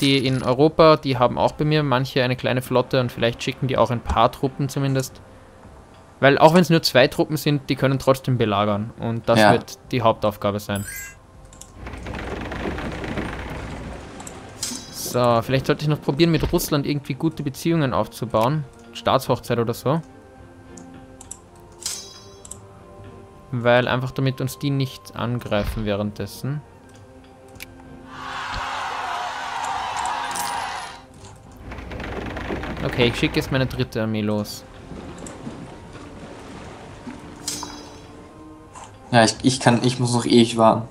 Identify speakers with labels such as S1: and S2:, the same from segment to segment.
S1: die in Europa, die haben auch bei mir manche eine kleine Flotte und vielleicht schicken die auch ein paar Truppen zumindest. Weil auch wenn es nur 2 Truppen sind, die können trotzdem belagern. Und das wird die Hauptaufgabe sein. So, vielleicht sollte ich noch probieren, mit Russland irgendwie gute Beziehungen aufzubauen. Staatshochzeit oder so. Weil einfach damit uns die nicht angreifen währenddessen. Okay, ich schicke jetzt meine 3. Armee los.
S2: Ja, ich muss noch ewig warten.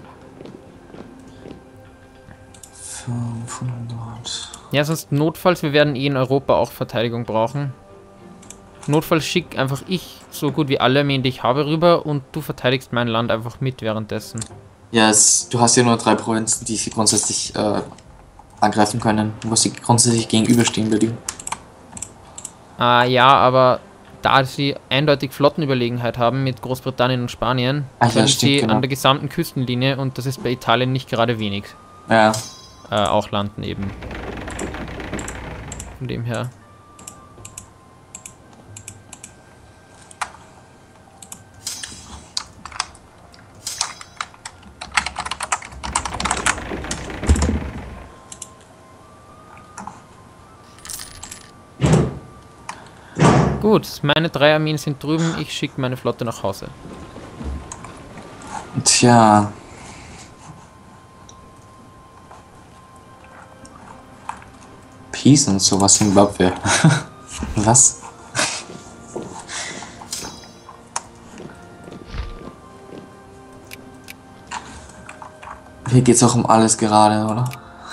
S2: 500.
S1: Ja, sonst notfalls, wir werden in Europa auch Verteidigung brauchen. Notfalls schick einfach ich so gut wie alle Armeen, die ich habe, rüber und du verteidigst mein Land einfach mit währenddessen.
S2: Ja, du hast ja nur 3 Provinzen, die sie grundsätzlich angreifen können, wo sie grundsätzlich gegenüberstehen bei dir.
S1: Ja, aber da sie eindeutig Flottenüberlegenheit haben mit Großbritannien und Spanien, können sie an der gesamten Küstenlinie, und das ist bei Italien nicht gerade wenig, auch landen eben. Von dem her. Gut, meine 3 Armeen sind drüben, ich schicke meine Flotte nach Hause.
S2: Tja. Peace und sowas, Zimbabwe. Was? Hier geht's auch um alles gerade, oder?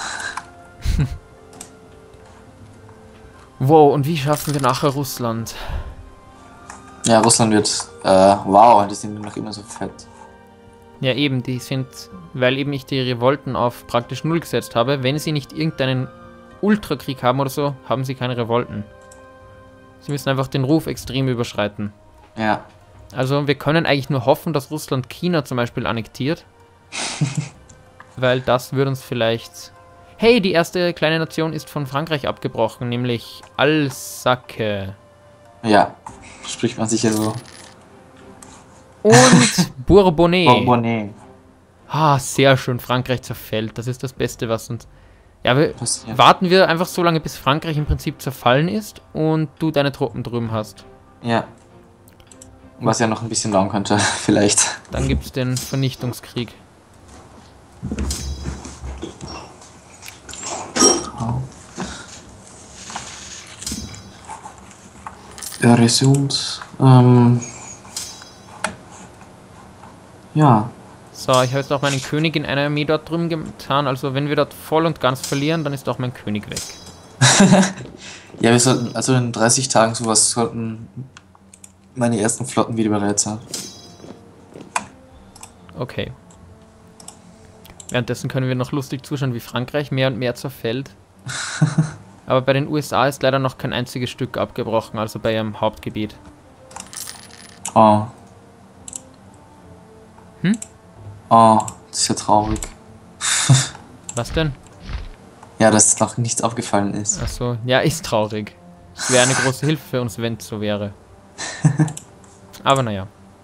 S1: Wow, und wie schaffen wir nachher Russland?
S2: Ja, Russland wird, wow, die sind noch immer so fett.
S1: Ja eben, die sind, weil eben ich die Revolten auf praktisch 0 gesetzt habe, wenn sie nicht irgendeinen Ultrakrieg haben oder so, haben sie keine Revolten. Sie müssen einfach den Ruf extrem überschreiten.
S2: Ja.
S1: Also wir können eigentlich nur hoffen, dass Russland China zum Beispiel annektiert. Weil das würde uns vielleicht... Hey, die erste kleine Nation ist von Frankreich abgebrochen, nämlich Alsace.
S2: Ja, spricht man sicher so.
S1: Und Bourbonnais.
S2: Bourbonnais.
S1: Ah, sehr schön, Frankreich zerfällt. Das ist das Beste, was uns... Ja, warten wir einfach so lange, bis Frankreich im Prinzip zerfallen ist und du deine Truppen drüben hast.
S2: Ja. Was ja noch ein bisschen dauern könnte, vielleicht.
S1: Dann gibt es den Vernichtungskrieg.
S2: Öresund. Ja.
S1: So, ich habe jetzt auch meinen König in einer Armee dort drüben getan. Also wenn wir dort voll und ganz verlieren, dann ist auch mein König weg.
S2: Ja, wir sollten, also in 30 Tagen sowas, sollten meine ersten Flotten wieder bereit sein.
S1: Okay. Währenddessen können wir noch lustig zuschauen, wie Frankreich mehr und mehr zerfällt. Aber bei den USA ist leider noch kein einziges Stück abgebrochen, also bei ihrem Hauptgebiet.
S2: Oh.
S1: Hm?
S2: Oh, das ist ja traurig.
S1: Was denn?
S2: Ja, dass noch nichts aufgefallen ist.
S1: Ach so, ja, ist traurig. Es wäre eine große Hilfe für uns, wenn es so wäre. Aber naja.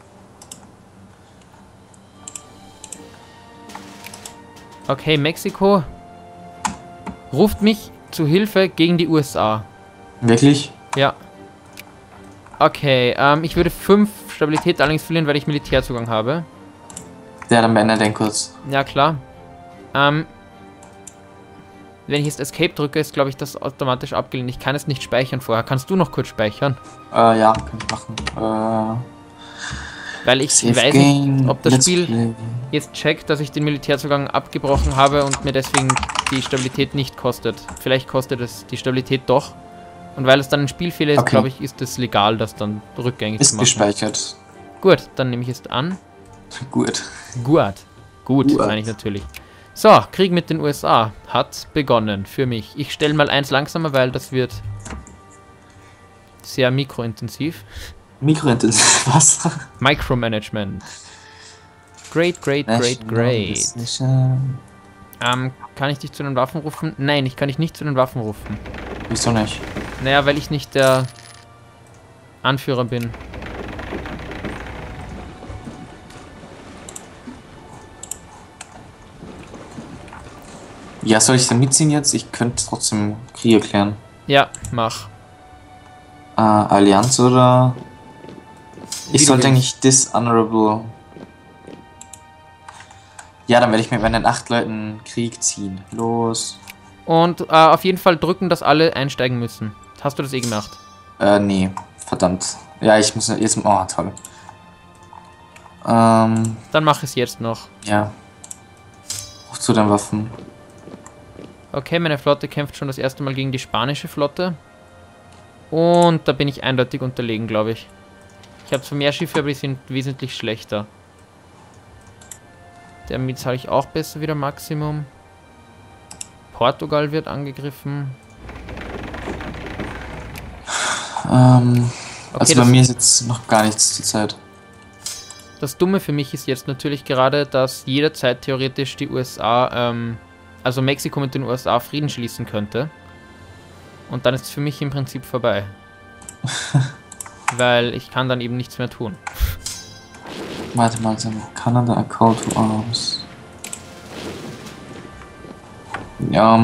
S1: Okay, Mexiko ruft mich zu Hilfe gegen die USA.
S2: Wirklich?
S1: Ja. Okay, ich würde 5 Stabilität allerdings verlieren, weil ich Militärzugang habe.
S2: Ja, dann beende den kurz.
S1: Ja, klar. Wenn ich jetzt Escape drücke, ist, glaube ich, das automatisch abgelehnt. Ich kann es nicht speichern vorher. Kannst du noch kurz speichern?
S2: Ja, kann ich machen.
S1: Weil ich weiß nicht, ob das Spiel jetzt checkt, dass ich den Militärzugang abgebrochen habe und mir deswegen die Stabilität nicht kostet. Vielleicht kostet es die Stabilität doch. Und weil es dann ein Spielfehler ist, glaube ich, ist es legal, das dann rückgängig zu machen.
S2: Ist gespeichert.
S1: Gut, dann nehme ich es an.
S2: Gut.
S1: Gut, meine ich natürlich. So, Krieg mit den USA hat begonnen für mich. Ich stelle mal eins langsamer, weil das wird sehr mikrointensiv.
S2: Mikrointensiv, was?
S1: Micromanagement. Great. Kann ich dich zu den Waffen rufen? Nein, ich kann dich nicht zu den Waffen rufen.
S2: Wieso nicht?
S1: Naja, weil ich nicht der Anführer bin.
S2: Ja, soll ich da mitziehen jetzt? Ich könnte trotzdem Krieg erklären.
S1: Ja, mach.
S2: Allianz oder...
S1: Wie
S2: Ich
S1: du
S2: sollte
S1: willst.
S2: eigentlich Dishonorable... Ja, dann werde ich mit meinen 8 Leuten Krieg ziehen. Los.
S1: Und auf jeden Fall drücken, dass alle einsteigen müssen. Hast du das eh gemacht?
S2: Nee. Verdammt. Ja, ich muss jetzt... Oh, toll.
S1: Dann mach es jetzt noch.
S2: Ja. Hoch zu den Waffen.
S1: Okay, meine Flotte kämpft schon das erste Mal gegen die spanische Flotte. Und da bin ich eindeutig unterlegen, glaube ich. Ich habe zwar mehr Schiffe, aber die sind wesentlich schlechter. Damit habe ich auch besser wieder Maximum. Portugal wird angegriffen.
S2: Also
S1: Okay,
S2: bei mir ist jetzt noch gar nichts zur Zeit.
S1: Das Dumme für mich ist jetzt natürlich gerade, dass jederzeit theoretisch die USA, also Mexiko mit den USA Frieden schließen könnte. Und dann ist es für mich im Prinzip vorbei. Weil ich kann dann eben nichts mehr tun.
S2: Warte mal, Kanada, a call to arms. Ja,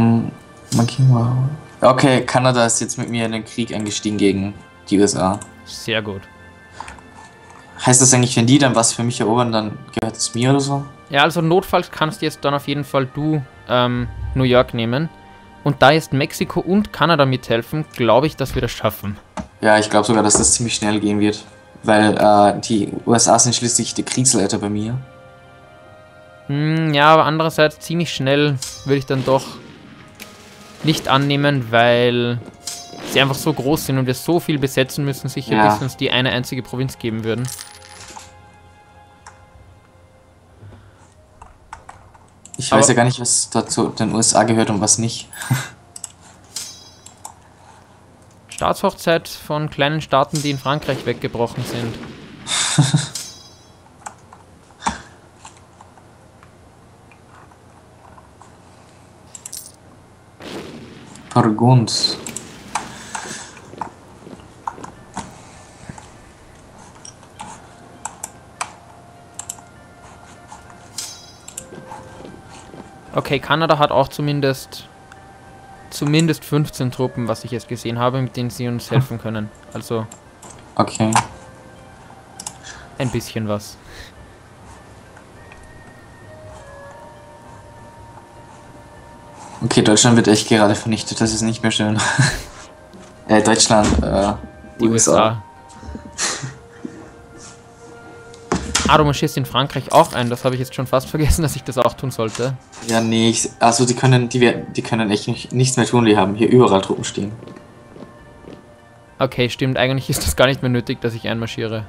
S2: okay, Kanada ist jetzt mit mir in den Krieg eingestiegen gegen die USA.
S1: Sehr gut.
S2: Heißt das eigentlich, wenn die dann was für mich erobern, dann gehört es mir oder so?
S1: Ja, also notfalls kannst jetzt dann auf jeden Fall du New York nehmen. Und da jetzt Mexiko und Kanada mithelfen, glaube ich, dass wir das schaffen.
S2: Ja, ich glaube sogar, dass das ziemlich schnell gehen wird. Weil die USA sind schließlich die Kriegsleiter bei mir.
S1: Ja, aber andererseits ziemlich schnell würde ich dann doch nicht annehmen, weil sie einfach so groß sind und wir so viel besetzen müssen, sicher,
S2: Ja.
S1: bis uns die eine einzige Provinz geben würden.
S2: Ich weiß ja gar nicht, was dazu den USA gehört und was nicht.
S1: Staatshochzeit von kleinen Staaten, die in Frankreich weggebrochen sind.
S2: Burgund.
S1: Okay, Kanada hat auch zumindest 15 Truppen, was ich jetzt gesehen habe, mit denen sie uns helfen können. Also
S2: Okay.
S1: ein bisschen was.
S2: Okay, Deutschland wird echt gerade vernichtet, das ist nicht mehr schön. Deutschland,
S1: Die USA. Ah, du marschierst in Frankreich auch ein. Das habe ich jetzt schon fast vergessen, dass ich das auch tun sollte.
S2: Ja, nee, also die können echt nichts mehr tun, die haben hier überall Truppen stehen.
S1: Okay, stimmt. Eigentlich ist das gar nicht mehr nötig, dass ich einmarschiere.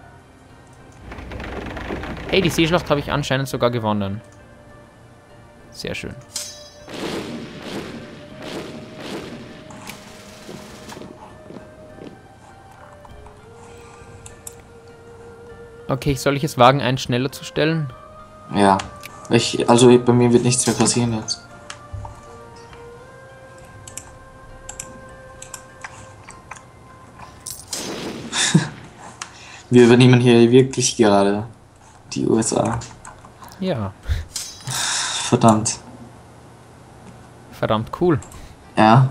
S1: Hey, die Seeschlacht habe ich anscheinend sogar gewonnen. Sehr schön. Okay, soll ich es wagen, einen schneller zu stellen?
S2: Ja. Also bei mir wird nichts mehr passieren jetzt. Wir übernehmen hier wirklich gerade die USA.
S1: Ja.
S2: Verdammt.
S1: Verdammt cool.
S2: Ja.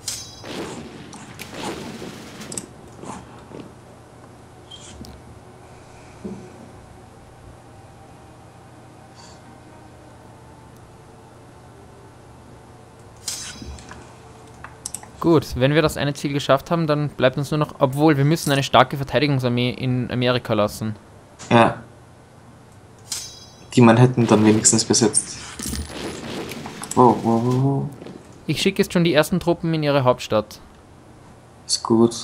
S1: Gut, wenn wir das eine Ziel geschafft haben, dann bleibt uns nur noch... Obwohl, wir müssen eine starke Verteidigungsarmee in Amerika lassen.
S2: Ja. Die Manhattan dann wenigstens besetzt. Wow, wow, wow.
S1: Ich schicke jetzt schon die ersten Truppen in ihre Hauptstadt.
S2: Ist gut.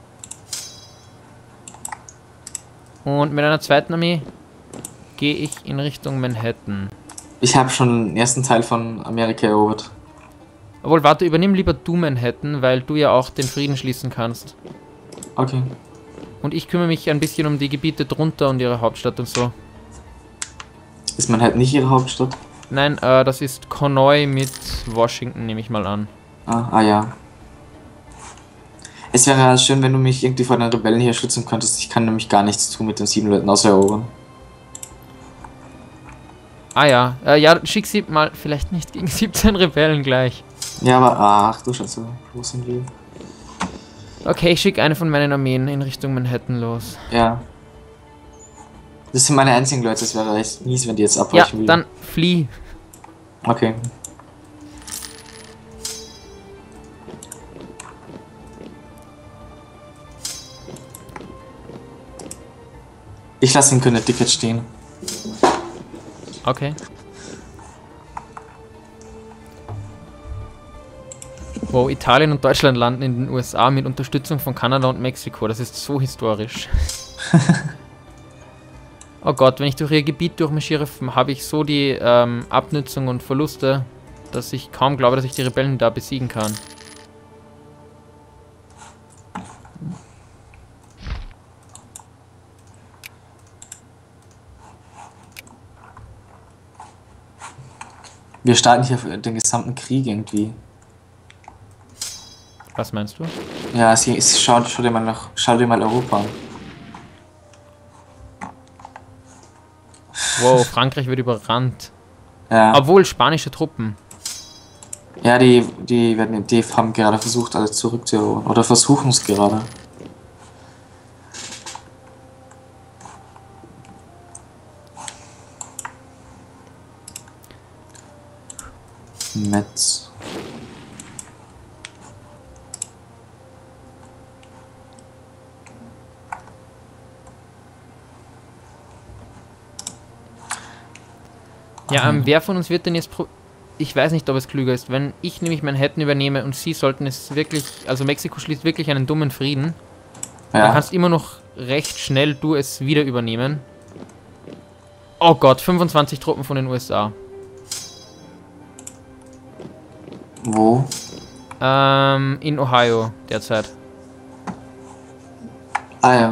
S1: Und mit einer zweiten Armee gehe ich in Richtung Manhattan.
S2: Ich habe schon den ersten Teil von Amerika erobert.
S1: Obwohl, warte, übernimm lieber du Manhattan, weil du ja auch den Frieden schließen kannst.
S2: Okay.
S1: Und ich kümmere mich ein bisschen um die Gebiete drunter und ihre Hauptstadt und so.
S2: Ist Manhattan nicht ihre Hauptstadt?
S1: Nein, das ist Konoi mit Washington, nehme ich mal an.
S2: Ja. Es wäre schön, wenn du mich irgendwie vor den Rebellen hier schützen könntest. Ich kann nämlich gar nichts tun mit den 7 Leuten außer erobern.
S1: Ja. Ja, schick sie mal vielleicht nicht gegen 17 Rebellen gleich.
S2: Ja, aber ach du Scheiße, wo sind wir?
S1: Okay, ich schicke eine von meinen Armeen in Richtung Manhattan los.
S2: Ja. Das sind meine einzigen Leute, es wäre echt mies, wenn die jetzt abbrechen
S1: würden. Ja, dann flieh.
S2: Okay. Ich lasse den Connecticut stehen.
S1: Okay. Wow, Italien und Deutschland landen in den USA mit Unterstützung von Kanada und Mexiko. Das ist so historisch. Oh Gott, wenn ich durch ihr Gebiet durchmarschiere, habe ich so die Abnützung und Verluste, dass ich kaum glaube, dass ich die Rebellen da besiegen kann.
S2: Wir starten hier den gesamten Krieg irgendwie.
S1: Was meinst du?
S2: Ja, schau dir mal Europa an.
S1: Wow, Frankreich wird überrannt.
S2: Ja.
S1: Obwohl spanische Truppen.
S2: Ja, die haben gerade versucht, alles zurückzuholen. Oder versuchen es gerade. Metz.
S1: Ja, wer von uns wird denn jetzt ich weiß nicht, ob es klüger ist, wenn ich nämlich Manhattan übernehme und sie sollten es wirklich, also Mexiko schließt wirklich einen dummen Frieden, ja. Dann kannst immer noch recht schnell du es wieder übernehmen. Oh Gott, 25 Truppen von den USA.
S2: Wo?
S1: In Ohio derzeit.
S2: Ja.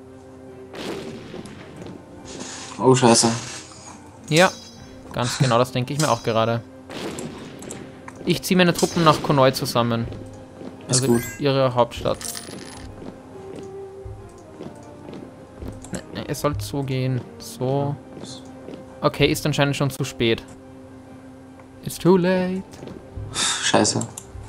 S2: Oh Scheiße.
S1: Ja, ganz genau, das denke ich mir auch gerade. Ich ziehe meine Truppen nach Konoi zusammen.
S2: Ist
S1: also
S2: gut.
S1: Ihre Hauptstadt. Ne, es soll so gehen. So. Okay, ist anscheinend schon zu spät. It's too late.
S2: Scheiße.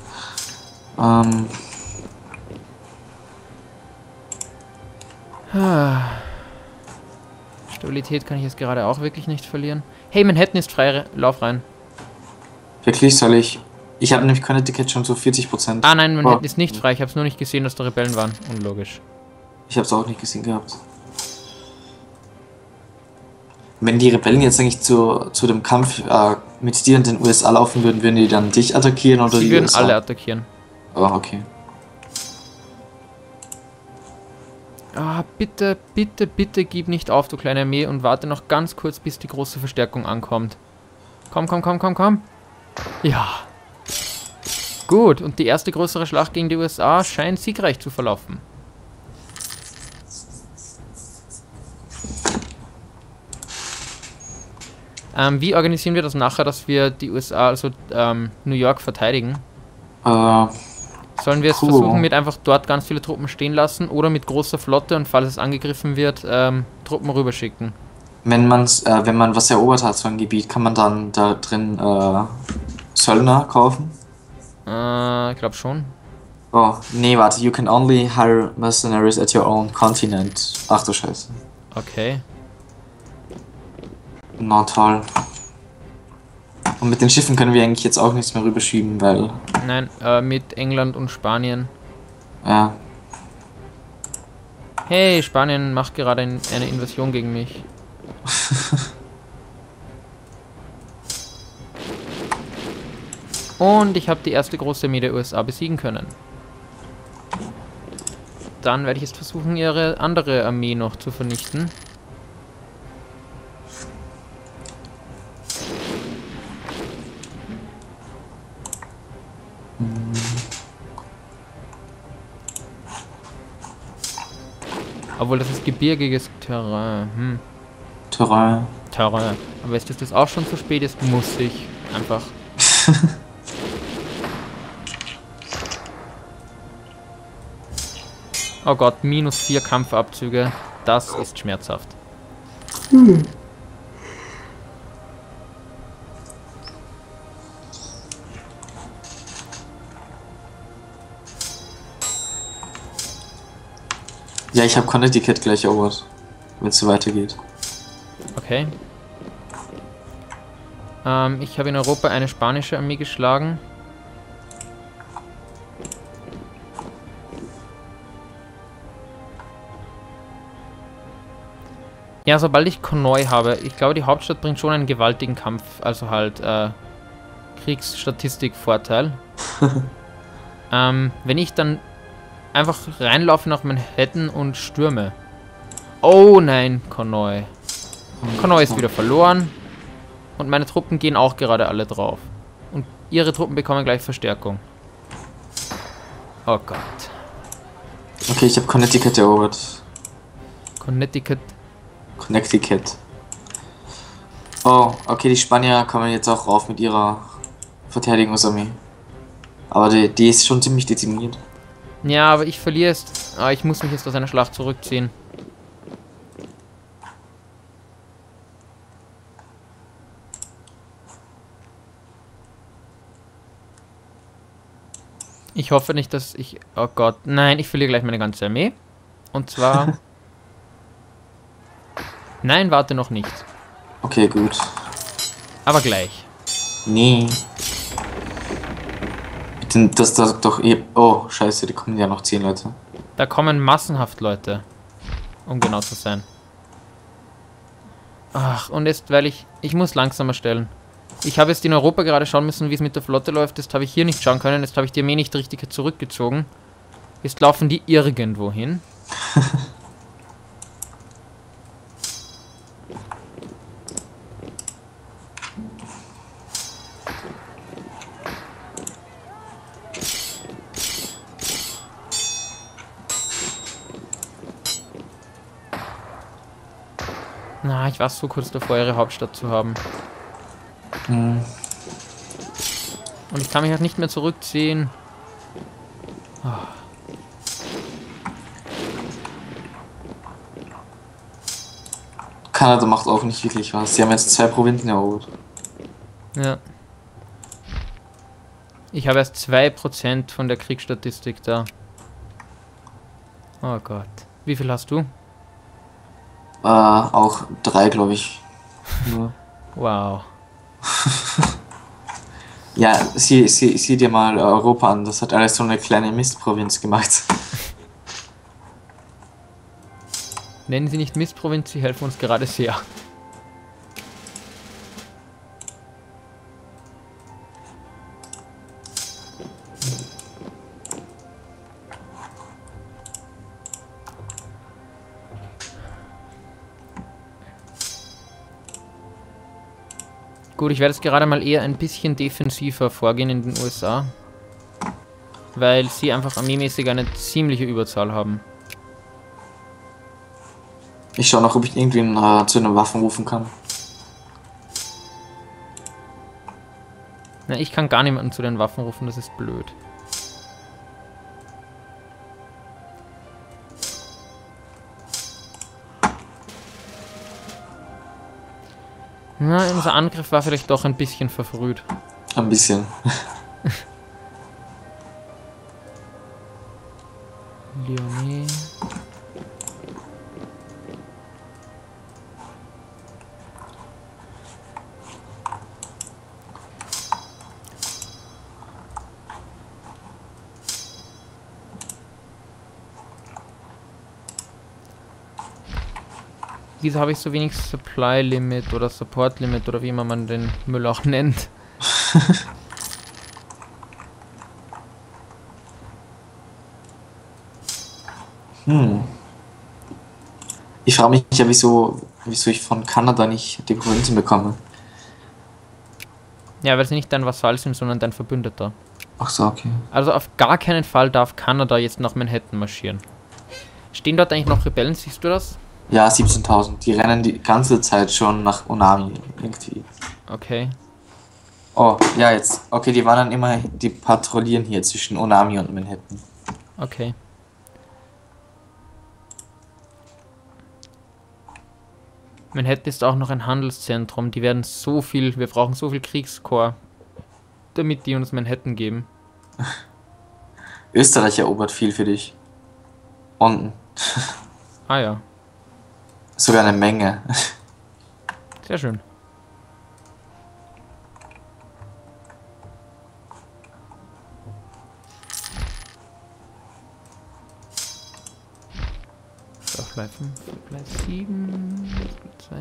S1: Stabilität kann ich jetzt gerade auch wirklich nicht verlieren. Hey, Manhattan ist frei, lauf rein.
S2: Wirklich soll ich? Ich habe nämlich Connecticut schon so 40%.
S1: Ah nein, Manhattan ist nicht frei. Ich habe es nur nicht gesehen, dass da Rebellen waren. Unlogisch.
S2: Ich habe es auch nicht gesehen gehabt. Wenn die Rebellen jetzt eigentlich zu dem Kampf mit dir und den USA laufen würden, würden die dann dich attackieren oder
S1: die würden USA? Alle attackieren.
S2: Oh, okay.
S1: Ah, bitte, bitte, bitte gib nicht auf, du kleine Armee, und warte noch ganz kurz, bis die große Verstärkung ankommt. Komm, komm, komm, komm, komm. Ja. Gut, und die erste größere Schlacht gegen die USA scheint siegreich zu verlaufen. Wie organisieren wir das nachher, dass wir die USA, also New York, verteidigen? Sollen wir es versuchen, mit einfach dort ganz viele Truppen stehen lassen oder mit großer Flotte und falls es angegriffen wird, Truppen rüberschicken?
S2: Wenn man was erobert hat, so ein Gebiet, kann man dann da drin Söldner kaufen?
S1: Ich glaube schon.
S2: Oh, nee, warte, you can only hire mercenaries at your own continent. Ach du Scheiße.
S1: Okay.
S2: Na toll. Und mit den Schiffen können wir eigentlich jetzt auch nichts mehr rüberschieben, weil...
S1: Nein, mit England und Spanien.
S2: Ja.
S1: Hey, Spanien macht gerade eine Invasion gegen mich. Und ich habe die erste große Armee der USA besiegen können. Dann werde ich jetzt versuchen, ihre andere Armee noch zu vernichten. Obwohl, das ist gebirgiges Terrain.
S2: Terrain.
S1: Terrain. Aber ist das auch schon zu spät ist, muss ich einfach. Oh Gott, -4 Kampfabzüge. Das ist schmerzhaft.
S2: Ja, ich habe Connecticut gleich erobert, wenn es so weitergeht.
S1: Okay. Ich habe in Europa eine spanische Armee geschlagen. Ja, sobald ich Konoy habe, ich glaube, die Hauptstadt bringt schon einen gewaltigen Kampf, also halt Kriegsstatistik-Vorteil. Wenn ich dann einfach reinlaufe nach Manhattan und stürme. Oh nein, Konoy. Konoy ist wieder verloren. Und meine Truppen gehen auch gerade alle drauf. Und ihre Truppen bekommen gleich Verstärkung. Oh Gott.
S2: Okay, ich habe Connecticut erobert.
S1: Connecticut.
S2: Oh, okay, die Spanier kommen jetzt auch rauf mit ihrer Verteidigungsarmee. Aber die ist schon ziemlich dezimiert.
S1: Ja, aber ich verliere es. Ah, ich muss mich jetzt aus einer Schlacht zurückziehen. Ich hoffe nicht, dass ich... Oh Gott, nein, ich verliere gleich meine ganze Armee. Und zwar... Nein, warte noch nicht.
S2: Okay, gut.
S1: Aber gleich.
S2: Nee. Bitte, das doch eh... Oh, scheiße, da kommen ja noch 10 Leute.
S1: Da kommen massenhaft Leute. Um genau zu sein. Ach, und jetzt, weil ich muss langsamer stellen. Ich habe jetzt in Europa gerade schauen müssen, wie es mit der Flotte läuft. Jetzt habe ich hier nicht schauen können. Jetzt habe ich die Armee nicht richtig zurückgezogen. Jetzt laufen die irgendwo hin. Na, ich war so kurz davor, ihre Hauptstadt zu haben. Und ich kann mich halt nicht mehr zurückziehen. Oh.
S2: Kanada macht auch nicht wirklich was. Sie haben jetzt 2 Provinzen erobert.
S1: Ja. Ich habe erst 2% von der Kriegsstatistik da. Oh Gott. Wie viel hast du?
S2: Auch 3, glaube ich. Nur.
S1: Wow.
S2: Ja, sieh dir mal Europa an. Das hat alles so eine kleine Mistprovinz gemacht.
S1: Nennen Sie nicht Mistprovinz, Sie helfen uns gerade sehr. Gut, ich werde jetzt gerade mal eher ein bisschen defensiver vorgehen in den USA. Weil sie einfach armeemäßig eine ziemliche Überzahl haben.
S2: Ich schaue noch, ob ich irgendwie zu den Waffen rufen kann.
S1: Na, ich kann gar niemanden zu den Waffen rufen, das ist blöd. Na, unser Angriff war vielleicht doch ein bisschen verfrüht.
S2: Ein bisschen.
S1: Lyonnais. Wieso habe ich so wenig Supply Limit oder Support Limit oder wie immer man den Müll auch nennt?
S2: Ich frage mich ja, wieso ich von Kanada nicht die Provinzen bekomme.
S1: Ja, weil sie nicht dein Vasall sind, sondern dein Verbündeter.
S2: Ach so, okay.
S1: Also auf gar keinen Fall darf Kanada jetzt nach Manhattan marschieren. Stehen dort eigentlich noch Rebellen, siehst du das?
S2: Ja, 17.000. Die rennen die ganze Zeit schon nach Onami irgendwie.
S1: Okay.
S2: Oh, ja, jetzt. Okay, die wandern immer, die patrouillieren hier zwischen Onami und Manhattan.
S1: Okay. Manhattan ist auch noch ein Handelszentrum. Die werden so viel, wir brauchen so viel Kriegskorps, damit die uns Manhattan geben.
S2: Österreich erobert viel für dich. Unten.
S1: Ah ja,
S2: Sogar eine Menge.
S1: sehr schön. So, Supply 5, Supply 7, Supply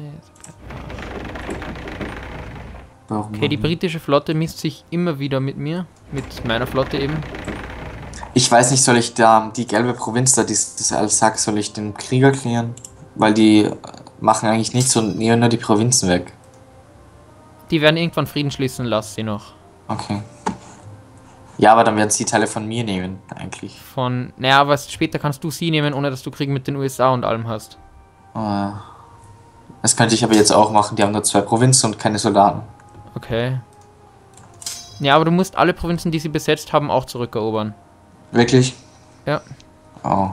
S1: 2,
S2: Warum?
S1: Okay, die britische Flotte misst sich immer wieder mit mir, mit meiner Flotte eben.
S2: Ich weiß nicht, soll ich da die gelbe Provinz da, das Alsace, soll ich den Krieger klären? Weil die machen eigentlich nichts und nehmen nur die Provinzen weg.
S1: Die werden irgendwann Frieden schließen, lass sie noch.
S2: Okay. Ja, aber dann werden sie Teile von mir nehmen, eigentlich.
S1: Naja, aber später kannst du sie nehmen, ohne dass du Krieg mit den USA und allem hast.
S2: Das könnte ich aber jetzt auch machen, die haben nur 2 Provinzen und keine Soldaten.
S1: Okay. Ja, aber du musst alle Provinzen, die sie besetzt haben, auch zurückerobern.
S2: Wirklich?
S1: Ja.
S2: Oh.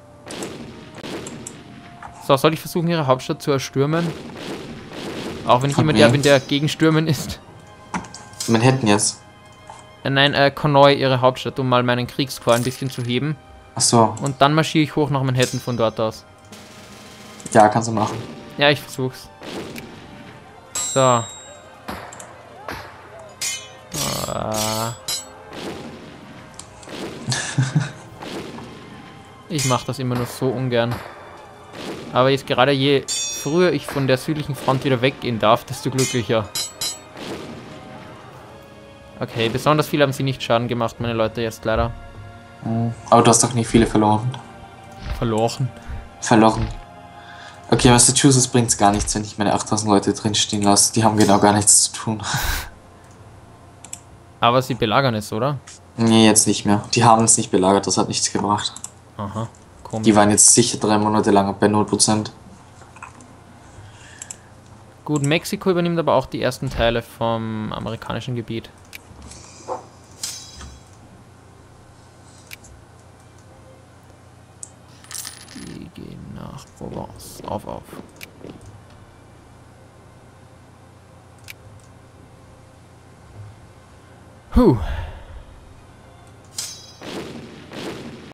S1: So, soll ich versuchen, ihre Hauptstadt zu erstürmen? Auch wenn ich
S2: Von
S1: immer
S2: wem?
S1: der bin, der gegen Stürmen ist.
S2: Manhattan jetzt.
S1: Nein, Konoy, ihre Hauptstadt, um mal meinen Kriegskorps ein bisschen zu heben.
S2: Ach so.
S1: Und dann marschiere ich hoch nach Manhattan von dort aus.
S2: Ja, kannst du machen.
S1: Ja, ich versuch's. So. Ich mache das immer nur so ungern. Aber jetzt gerade je früher ich von der südlichen Front wieder weggehen darf, desto glücklicher. Okay, besonders viel haben sie nicht Schaden gemacht, meine Leute, jetzt leider.
S2: Aber du hast doch nicht viele verloren.
S1: Verloren.
S2: Verloren. Okay, Massachusetts bringt's gar nichts, wenn ich meine 8000 Leute drin stehen lasse. Die haben genau gar nichts zu tun.
S1: Aber sie belagern es, oder?
S2: Nee, jetzt nicht mehr. Die haben es nicht belagert, das hat nichts gebracht.
S1: Aha, komisch.
S2: Die waren jetzt sicher 3 Monate lang bei 0%.
S1: Gut, Mexiko übernimmt aber auch die ersten Teile vom amerikanischen Gebiet. Die gehen nach Provence. Auf. Puh.